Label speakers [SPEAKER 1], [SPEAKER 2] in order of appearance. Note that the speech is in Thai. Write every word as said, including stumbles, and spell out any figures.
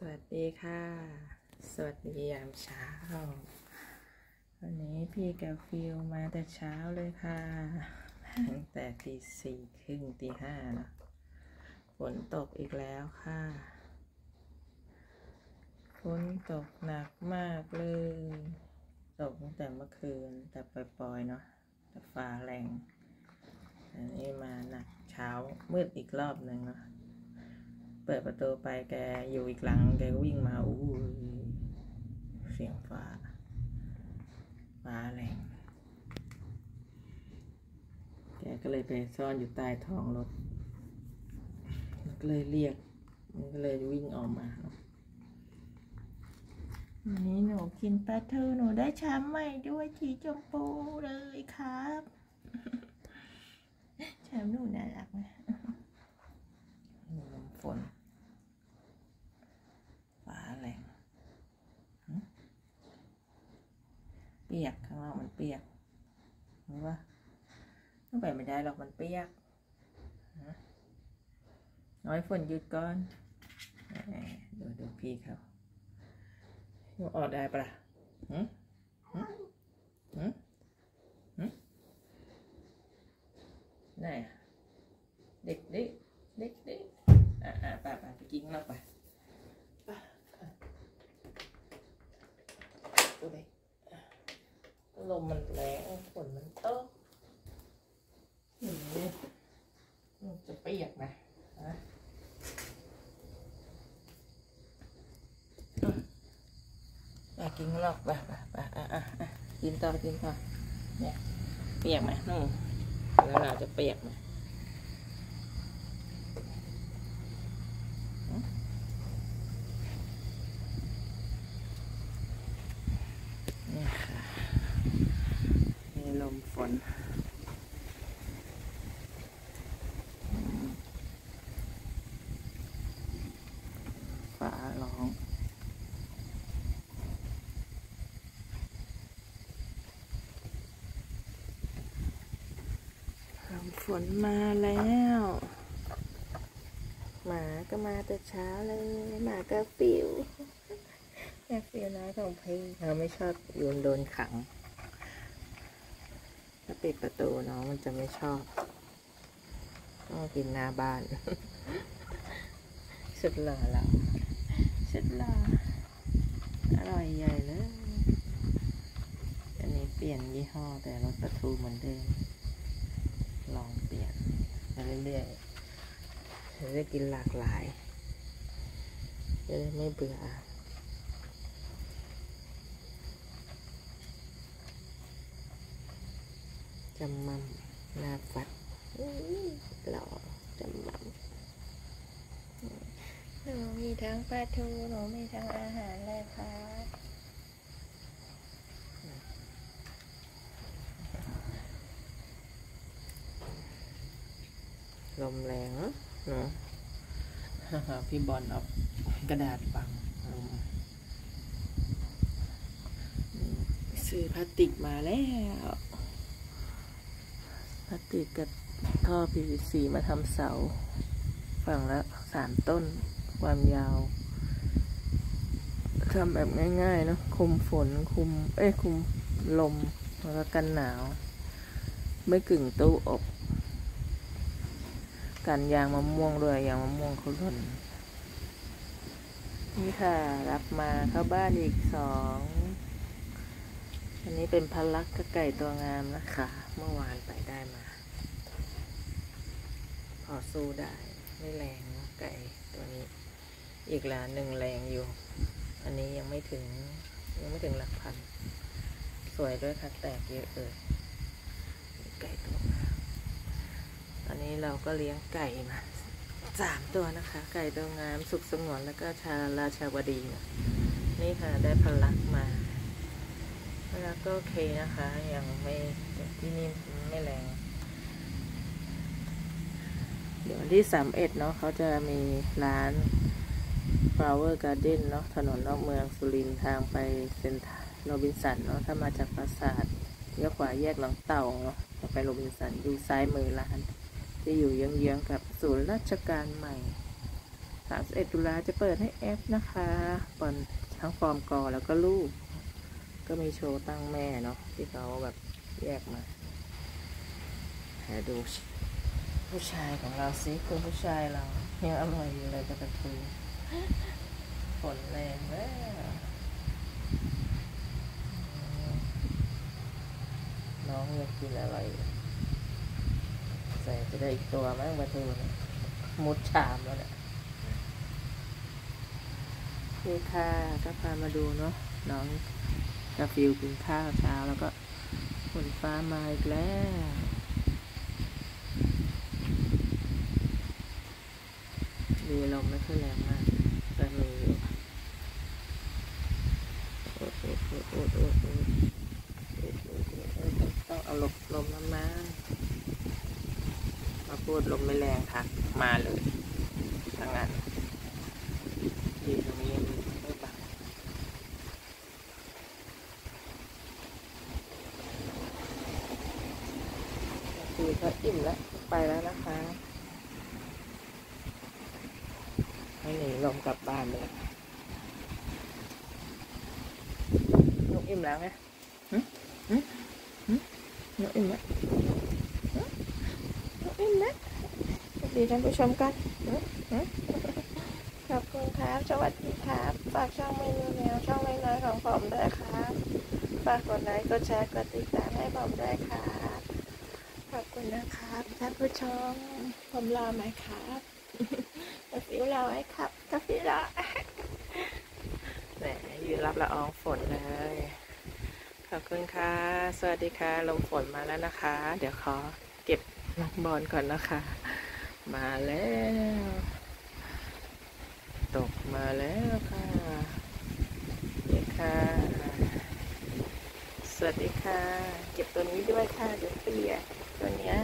[SPEAKER 1] วัสดีค่ะสวัสดียามเช้าวันนี้พี่กับฟิวมาแต่เช้าเลยค่ะตั้งแต่ตีสี่ครึ่งตีห้านะฝนตกอีกแล้วค่ะฝนตกหนักมากเลยตกตั้งแต่เมื่อคืนแต่ปล่อยๆเนาะแต่ฟ้าแรงอันนี้มาหนักเช้ามืดอีกรอบหนึ่งเนาะเปิดประตูไปแกอยู่อีกหลังแกวิ่งมาอู้เสียงฟ้าฟ้าแรงแกก็เลยไปซ่อนอยู่ใต้ท้องรถก็เลยเรียกมันก็เลยวิ่งออกมาวันนี้หนูกินปลาทูหนูได้ชามใหม่ด้วยสีชมพูเลยครับชามหนูน่ารักไหมลมฝนฟ้าแรงเปียกข้างนอกมันเปียกหรือว่าต้องไปไม่ได้หรอกมันเปียกน้อยฝนหยุดก่อนดูดูพี่เขาออกได้ปะล่ะหืมหืมหืมหืมไหนเด็กเด็กเด็กเด็กอ่ะอ่ะไปไปไปกินข้างนอกไปดูดิลมมันแรงฝนมันตกนี่จะเปียกไหมฮะอยากกินข้างนอกไปไปไปอ่ะอ่ะอ่ะกินต่อกินต่อเนี่ยเปียกไหมนู่นแล้วเราจะเปียกไหมนี่ค่ะมีลมฝนฟ้าร้องลมฝนมาแล้วหมาก็มาแต่เช้าเลยหมาก็ฟิวแค่ฟิวน้อยของพี่เราไม่ชอบโยนโดนขังถ้าปิดประตูน้องมันจะไม่ชอบต้องกินหน้าบ้านสุดหล่อแล้วสุดหล่ออร่อยใหญ่เลยอันนี้เปลี่ยนยี่ห้อแต่รสปลาทูเหมือนเดิมลองเปลี่ยนมาเรื่อยๆจะได้กินหลากหลายจะได้ไม่เบื่อจำมั่มหน้าฟัดหล่อจำมั่มหนูมีทั้งปลาทูหนูมีทั้งอาหารเลยค่ะลมแรงเนาะพี่บอลเอากระดาษบังซื้อพลาสติกมาแล้วพลาสติกกับท่อ พี วี ซี มาทำเสาฝั่งละสามต้นความยาวทำแบบง่ายๆเนาะคุมฝนคุมเอ้ยคุมลมแล้วก็กันหนาวไม่กึ่งตู้อบกันยางมะม่วงด้วยยางมะม่วงเขาหล่นนี่ค่ะรับมาเข้าบ้านอีกสองอันนี้เป็นพลักกระไก่ตัวงามนะคะเมื่อวานไปได้มาพอสู้ได้ไม่แรงนะไก่ตัวนี้อีกแล้วหนึ่งแรงอยู่อันนี้ยังไม่ถึงยังไม่ถึงหลักพันสวยด้วยค่ะแตกเยอะเลยไก่ตัวงามตอนนี้เราก็เลี้ยงไก่มาสามตัวนะคะไก่ตัวงามสุขสงวนแล้วก็ชาราชาวดีนะนี่ค่ะได้พลักมาแล้วก็โอเคนะคะยังไม่ที่นี่ไม่แรงเดี๋ยวที่สามเอ็ดเนาะเขาจะมีร้าน Flower Garden เนาะถนนนอกเมืองสุรินทร์ทางไปเซ็นทรัลโรบินสันเนาะถ้ามาจากปราสาทเลี้ยวขวาแยกหลังเต่าเนาะจะไปโรบินสันอยู่ซ้ายมือร้านที่อยู่เยื้องๆกับศูนย์ราชการใหม่ถสามสิบเอ็ดตุลาจะเปิดให้แอปนะคะปอนทั้งฟอร์มกอแล้วก็ลูกก็มีโชว์ตั้งแม่เนาะที่เขาแบบแยกมาให้ดูผู้ชายของเราสิคุณผู้ชายเรายังอร่อยอยู่เลยกระทูฝนแรงแล้วน้องยังกินอะไรใส่จะได้อีกตัวมั้งปลาทูเนี่ยมุดชามแล้วเนี่ยนี่ค่ะก็พามาดูเนาะน้องกาฟิวกินข้าวเช้าแล้วก็ฝนฟ้ามาอีกแล้วดีลมไม่ค่อยแรงมากแต่มีอยู่โอ๊ดโอ๊ดโอ๊ดโอ๊ดโอ๊ดโอ๊ดต้องเอาลมลมมามามาพูดลมไม่แรงทักมาเลยทั้งนั้นดีตรงนี้ไม่บังคือก็อิ่มแล้วไปแล้วนะคะให้หนีลมกลับบ้านเลยนกอิ่มแล้วไงหึหึหึนกอิ่มแล้วนกอิ่มแล้วดีท่านผู้ชมกันขอบคุณครับสวัสดีครับฝากช่องเมนูแนวช่องเล็กน้อยของผมด้วยครับฝากกดไลค์กดแชร์กดติดตามให้ผมด้วยครับขอบคุณนะครับท่านผู้ชมผมรอไหมครับกาฟิวรอไหมครับกาฟิวรอแหมยืนรับละอองฝนเลยขอบคุณค่ะสวัสดีค่ะลมฝนมาแล้วนะคะเดี๋ยวขอเก็บลูกบอลก่อนนะคะมาแล้วตกมาแล้วค่ะนี่ค่ะสวัสดีค่ะเก็บตัวนี้ด้วยค่ะเดี๋ยวเปียกตัวเนี้ย